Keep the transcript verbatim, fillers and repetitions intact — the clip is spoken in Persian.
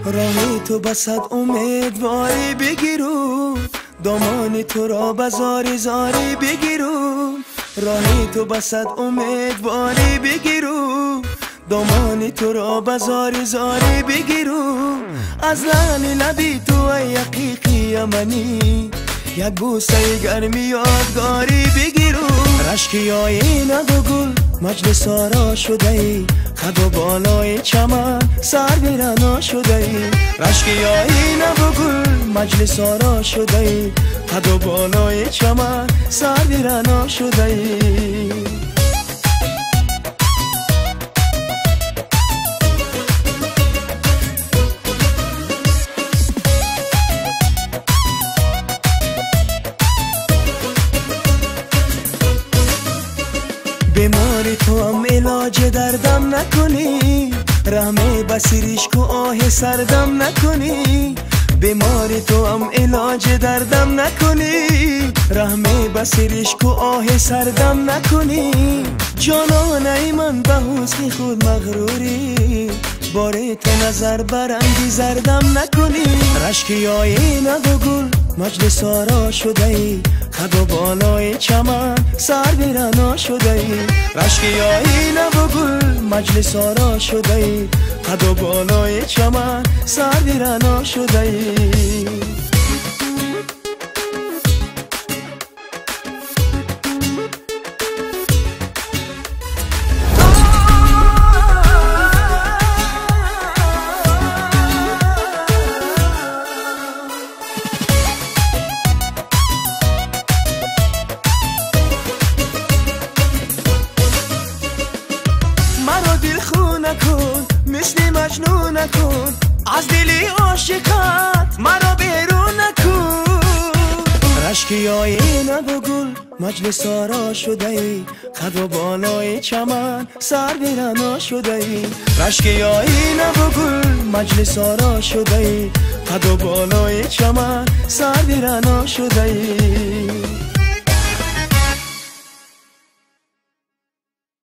راهی تو بسد امیدواری بگیرو، دامانی تو را بزاری زاری بگیرو. راهی تو بسد امیدواری بگیرو، دامانی تو را بزاری زاری بگیرو. از لعل لبی تو ای حقیقی یمنی، یک بوسه گرمی یادگاری بگیرو. رشکی آینه و گل مجلس آرا شده ای، خد و بالای چمن سر بیرنا شده ای. رشکی آینه و گل مجلس آرا شده ای، خد و بالای چمن سر بیرنا شده ای. بیماری تو هم علاج دردم نکنی، رحمه بسیریش کو آه سردم نکنی. بیماری تو هم علاج دردم نکنی، رحمه بسیریش کو آه سردم نکنی. جانانه من به حسن خود مغروری، باره تو نظر برنگی زردم نکنی. رشکی آینه و گل مجلس آرا شده ای، خد و بالای چمن سر بیرنا شده ای. رشکی آینه و گل مجلس آرا شده ای، خد و بالای چمن سر بیرنا شده ای. نکن مثل مجنون نکن، از دلی عاشقت مرا بیرون نکن. رشکی آینه و گل مجلس آرا شده ای، خد و بالای چمن سر بیرنا شده ای. رشکی آینه و گل مجلس آرا شده ای، خد و بالای چمن سر بیرنا شده ای.